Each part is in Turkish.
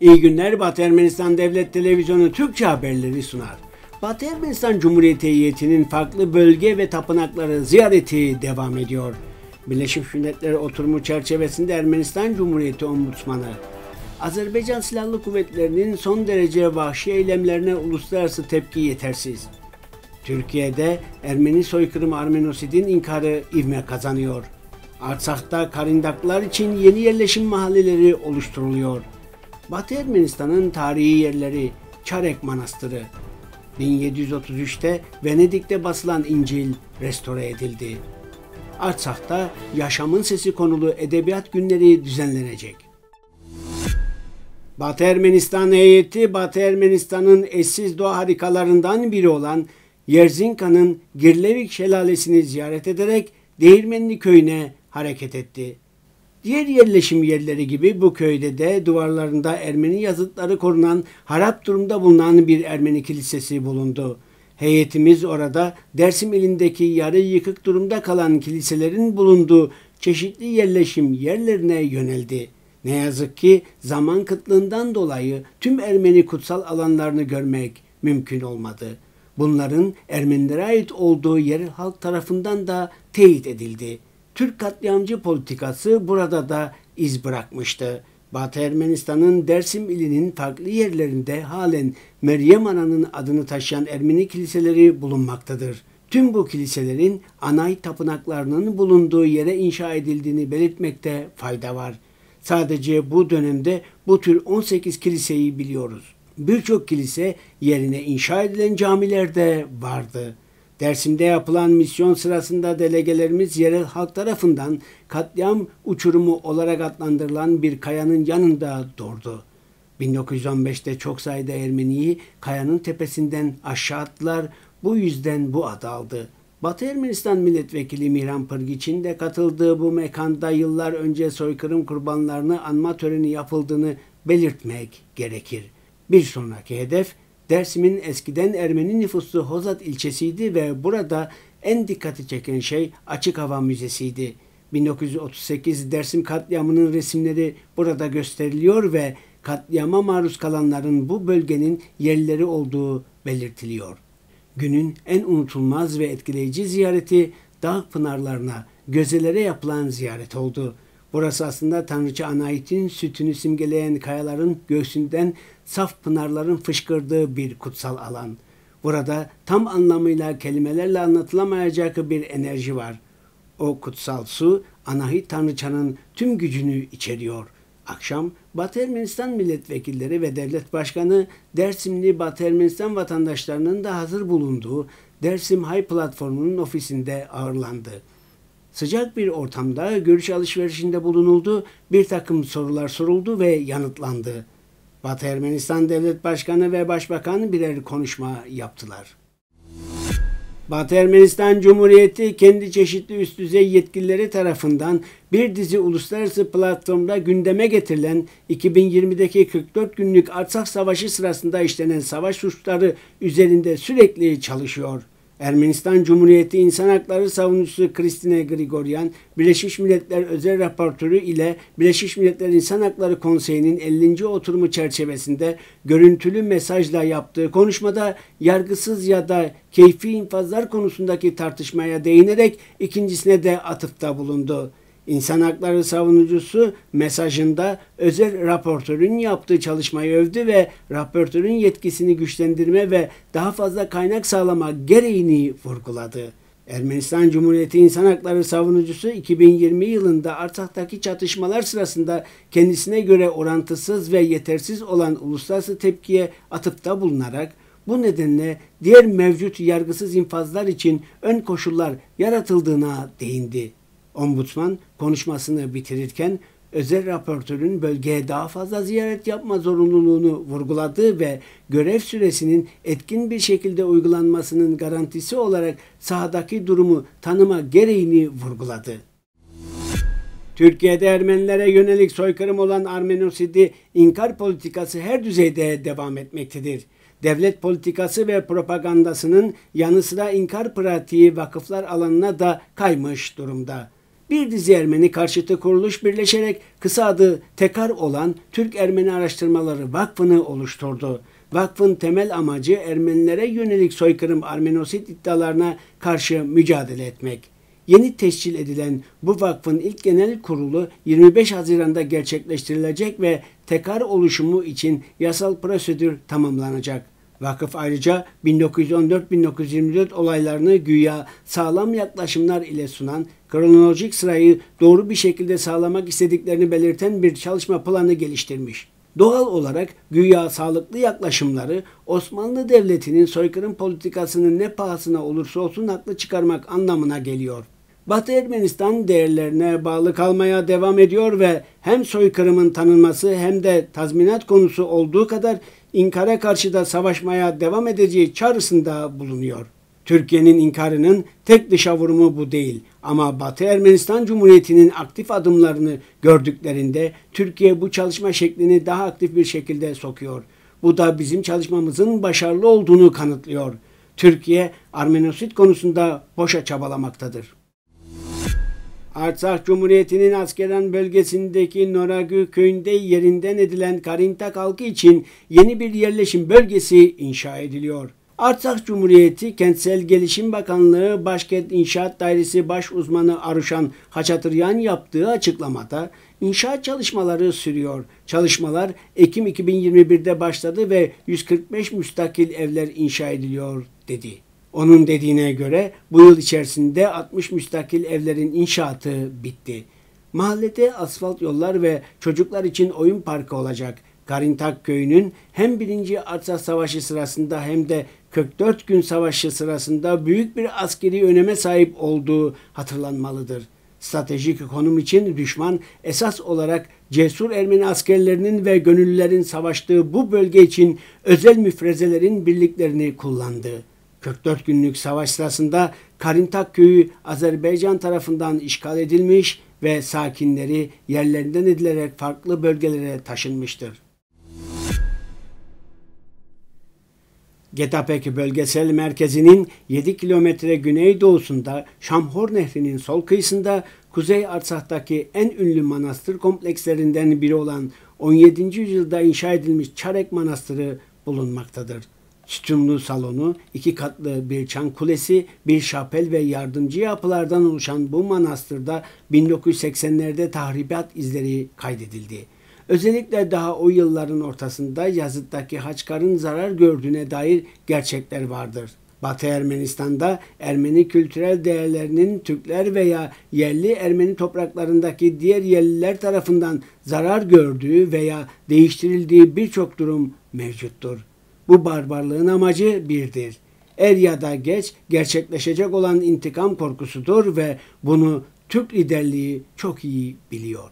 İyi günler, Batı Ermenistan Devlet Televizyonu Türkçe haberleri sunar. Batı Ermenistan Cumhuriyeti heyetinin farklı bölge ve tapınakları ziyareti devam ediyor. Birleşmiş Milletler oturumu çerçevesinde Ermenistan Cumhuriyeti Ombudsmanı, Azerbaycan Silahlı Kuvvetleri'nin son derece vahşi eylemlerine uluslararası tepki yetersiz. Türkiye'de Ermeni soykırımı Armenosid'in inkarı ivme kazanıyor. Artsak'ta Karindaklar için yeni yerleşim mahalleleri oluşturuluyor. Batı Ermenistan'ın tarihi yerleri Çarek Manastırı, 1733'te Venedik'te basılan İncil restore edildi. Artsak'ta Yaşamın Sesi konulu edebiyat günleri düzenlenecek. Batı Ermenistan heyeti, Batı Ermenistan'ın eşsiz doğa harikalarından biri olan Yerzinka'nın Girlevik Şelalesi'ni ziyaret ederek Değirmenli Köyü'ne hareket etti. Diğer yerleşim yerleri gibi bu köyde de duvarlarında Ermeni yazıtları korunan, harap durumda bulunan bir Ermeni kilisesi bulundu. Heyetimiz orada Dersim ilindeki yarı yıkık durumda kalan kiliselerin bulunduğu çeşitli yerleşim yerlerine yöneldi. Ne yazık ki zaman kıtlığından dolayı tüm Ermeni kutsal alanlarını görmek mümkün olmadı. Bunların Ermenilere ait olduğu yerel halk tarafından da teyit edildi. Türk katliamcı politikası burada da iz bırakmıştı. Batı Ermenistan'ın Dersim ilinin farklı yerlerinde halen Meryem Ana'nın adını taşıyan Ermeni kiliseleri bulunmaktadır. Tüm bu kiliselerin anahit tapınaklarının bulunduğu yere inşa edildiğini belirtmekte fayda var. Sadece bu dönemde bu tür 18 kiliseyi biliyoruz. Birçok kilise yerine inşa edilen camiler de vardı. Dersim'de yapılan misyon sırasında delegelerimiz yerel halk tarafından katliam uçurumu olarak adlandırılan bir kayanın yanında durdu. 1915'te çok sayıda Ermeniyi kayanın tepesinden aşağı attılar, bu yüzden bu adı aldı. Batı Ermenistan Milletvekili Mihran Pırgiç'in de katıldığı bu mekanda yıllar önce soykırım kurbanlarını anma töreni yapıldığını belirtmek gerekir. Bir sonraki hedef Dersim'in eskiden Ermeni nüfuslu Hozat ilçesiydi ve burada en dikkati çeken şey Açık Hava Müzesi'ydi. 1938 Dersim katliamının resimleri burada gösteriliyor ve katliama maruz kalanların bu bölgenin yerlileri olduğu belirtiliyor. Günün en unutulmaz ve etkileyici ziyareti dağ pınarlarına, gözelere yapılan ziyaret oldu. Burası aslında Tanrıça Anahit'in sütünü simgeleyen kayaların göğsünden saf pınarların fışkırdığı bir kutsal alan. Burada tam anlamıyla kelimelerle anlatılamayacak bir enerji var. O kutsal su Anahit Tanrıçanın tüm gücünü içeriyor. Akşam Batı Ermenistan milletvekilleri ve devlet başkanı Dersimli Batı Ermenistan vatandaşlarının da hazır bulunduğu Dersim Hay platformunun ofisinde ağırlandı. Sıcak bir ortamda görüş alışverişinde bulunuldu, bir takım sorular soruldu ve yanıtlandı. Batı Ermenistan Devlet Başkanı ve Başbakan birer konuşma yaptılar. Batı Ermenistan Cumhuriyeti kendi çeşitli üst düzey yetkilileri tarafından bir dizi uluslararası platformda gündeme getirilen 2020'deki 44 günlük Artsakh Savaşı sırasında işlenen savaş suçları üzerinde sürekli çalışıyor. Ermenistan Cumhuriyeti İnsan Hakları Savunucusu Kristine Grigoryan, Birleşmiş Milletler Özel Raportörü ile Birleşmiş Milletler İnsan Hakları Konseyi'nin 50. oturumu çerçevesinde görüntülü mesajla yaptığı konuşmada yargısız ya da keyfi infazlar konusundaki tartışmaya değinerek ikincisine de atıfta bulundu. İnsan Hakları Savunucusu mesajında özel raportörün yaptığı çalışmayı övdü ve raportörün yetkisini güçlendirme ve daha fazla kaynak sağlama gereğini vurguladı. Ermenistan Cumhuriyeti İnsan Hakları Savunucusu 2020 yılında Artsak'taki çatışmalar sırasında kendisine göre orantısız ve yetersiz olan uluslararası tepkiye atıfta bulunarak bu nedenle diğer mevcut yargısız infazlar için ön koşullar yaratıldığına değindi. Ombudsman konuşmasını bitirirken özel raportörün bölgeye daha fazla ziyaret yapma zorunluluğunu vurguladı ve görev süresinin etkin bir şekilde uygulanmasının garantisi olarak sahadaki durumu tanıma gereğini vurguladı. Türkiye'de Ermenilere yönelik soykırım olan Armenosid'i inkar politikası her düzeyde devam etmektedir. Devlet politikası ve propagandasının yanı sıra inkar pratiği vakıflar alanına da kaymış durumda. Bir dizi Ermeni karşıtı kuruluş birleşerek kısa adı TEKAR olan Türk-Ermeni Araştırmaları Vakfı'nı oluşturdu. Vakfın temel amacı Ermenilere yönelik soykırım Armenosit iddialarına karşı mücadele etmek. Yeni teşkil edilen bu vakfın ilk genel kurulu 25 Haziran'da gerçekleştirilecek ve TEKAR oluşumu için yasal prosedür tamamlanacak. Vakıf ayrıca 1914-1924 olaylarını güya sağlam yaklaşımlar ile sunan, kronolojik sırayı doğru bir şekilde sağlamak istediklerini belirten bir çalışma planı geliştirmiş. Doğal olarak güya sağlıklı yaklaşımları Osmanlı Devleti'nin soykırım politikasının ne pahasına olursa olsun haklı çıkarmak anlamına geliyor. Batı Ermenistan değerlerine bağlı kalmaya devam ediyor ve hem soykırımın tanınması hem de tazminat konusu olduğu kadar inkara karşı da savaşmaya devam edeceği çağrısında bulunuyor. Türkiye'nin inkarının tek dışa vurumu bu değil ama Batı Ermenistan Cumhuriyeti'nin aktif adımlarını gördüklerinde Türkiye bu çalışma şeklini daha aktif bir şekilde sokuyor. Bu da bizim çalışmamızın başarılı olduğunu kanıtlıyor. Türkiye Armenosit konusunda boşa çabalamaktadır. Artsakh Cumhuriyeti'nin Askeran bölgesindeki Noragü köyünde yerinden edilen Karintak halkı için yeni bir yerleşim bölgesi inşa ediliyor. Artsakh Cumhuriyeti Kentsel Gelişim Bakanlığı Başkent İnşaat Dairesi Baş Uzmanı Aruşan Haçatıryan yaptığı açıklamada inşaat çalışmaları sürüyor. Çalışmalar Ekim 2021'de başladı ve 145 müstakil evler inşa ediliyor dedi. Onun dediğine göre bu yıl içerisinde 60 müstakil evlerin inşaatı bitti. Mahallede asfalt yollar ve çocuklar için oyun parkı olacak. Karintak köyünün hem 1. Artsakh Savaşı sırasında hem de 44 gün savaşı sırasında büyük bir askeri öneme sahip olduğu hatırlanmalıdır. Stratejik konum için düşman esas olarak cesur Ermeni askerlerinin ve gönüllülerin savaştığı bu bölge için özel müfrezelerin birliklerini kullandı. 44 günlük savaş sırasında Karintak köyü Azerbaycan tarafından işgal edilmiş ve sakinleri yerlerinden edilerek farklı bölgelere taşınmıştır. Getapek bölgesel merkezinin 7 kilometre güneydoğusunda Şamhor Nehri'nin sol kıyısında Kuzey Artsak'taki en ünlü manastır komplekslerinden biri olan 17. yüzyılda inşa edilmiş Çarek Manastırı bulunmaktadır. Sütunlu salonu, 2 katlı bir çan kulesi, bir şapel ve yardımcı yapılardan oluşan bu manastırda 1980'lerde tahribat izleri kaydedildi. Özellikle daha o yılların ortasında yazıttaki Haçkar'ın zarar gördüğüne dair gerçekler vardır. Batı Ermenistan'da Ermeni kültürel değerlerinin Türkler veya yerli Ermeni topraklarındaki diğer yerliler tarafından zarar gördüğü veya değiştirildiği birçok durum mevcuttur. Bu barbarlığın amacı birdir. Er ya da geç gerçekleşecek olan intikam korkusudur ve bunu Türk liderliği çok iyi biliyor.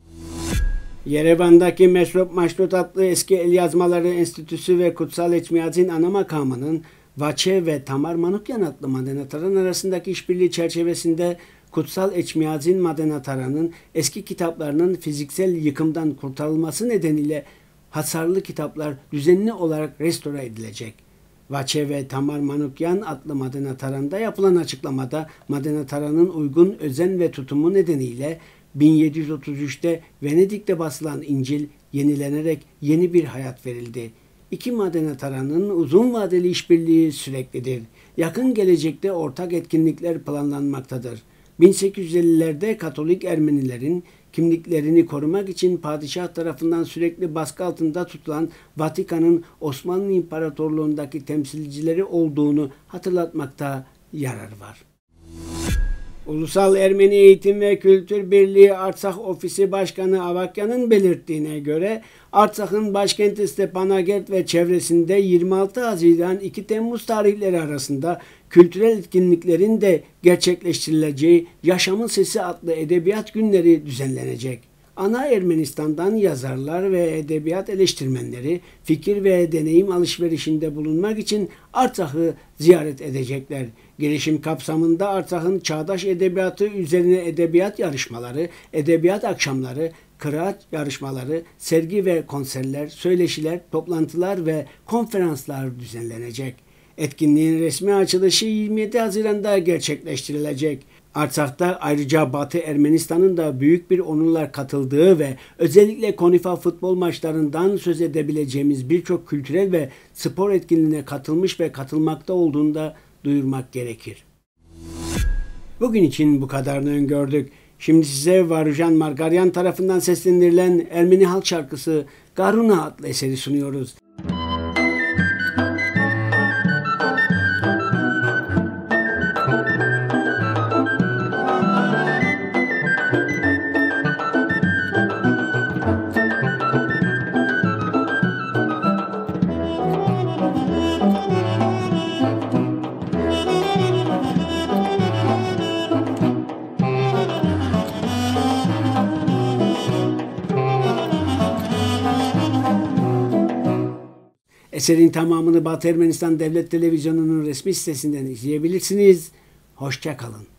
Yerevan'daki Mesrop Maşrut adlı eski el yazmaları enstitüsü ve Kutsal Eçmiyazin ana makamının Vaçe ve Tamar Manukyan adlı Madenataran arasındaki işbirliği çerçevesinde Kutsal Eçmiyazin Madenataran'ın eski kitaplarının fiziksel yıkımdan kurtarılması nedeniyle hasarlı kitaplar düzenli olarak restore edilecek. Vaçe ve Tamar Manukyan adlı Madenataran'da yapılan açıklamada Madenataran'ın uygun özen ve tutumu nedeniyle 1733'te Venedik'te basılan İncil yenilenerek yeni bir hayat verildi. İki Madenataran'ın uzun vadeli işbirliği süreklidir. Yakın gelecekte ortak etkinlikler planlanmaktadır. 1850'lerde Katolik Ermenilerin kimliklerini korumak için padişah tarafından sürekli baskı altında tutulan Vatikan'ın Osmanlı İmparatorluğundaki temsilcileri olduğunu hatırlatmakta yarar var. Ulusal Ermeni Eğitim ve Kültür Birliği Artsakh Ofisi Başkanı Avakyan'ın belirttiğine göre Artsakh'ın başkenti Stepanakert ve çevresinde 26 Haziran 2 Temmuz tarihleri arasında kültürel etkinliklerin de gerçekleştirileceği Yaşamın Sesi adlı edebiyat günleri düzenlenecek. Ana Ermenistan'dan yazarlar ve edebiyat eleştirmenleri fikir ve deneyim alışverişinde bulunmak için Artsakh'ı ziyaret edecekler. Girişim kapsamında Artsakh'ın çağdaş edebiyatı üzerine edebiyat yarışmaları, edebiyat akşamları, kıraat yarışmaları, sergi ve konserler, söyleşiler, toplantılar ve konferanslar düzenlenecek. Etkinliğin resmi açılışı 27 Haziran'da gerçekleştirilecek. Artsak'ta ayrıca Batı Ermenistan'ın da büyük bir onurla katıldığı ve özellikle Konifa futbol maçlarından söz edebileceğimiz birçok kültürel ve spor etkinliğine katılmış ve katılmakta olduğunu da duyurmak gerekir. Bugün için bu kadarını öngördük. Şimdi size Varujan Margaryan tarafından seslendirilen Ermeni halk şarkısı Garuna adlı eseri sunuyoruz. Eserin tamamını Batı Ermenistan Devlet Televizyonu'nun resmi sitesinden izleyebilirsiniz. Hoşça kalın.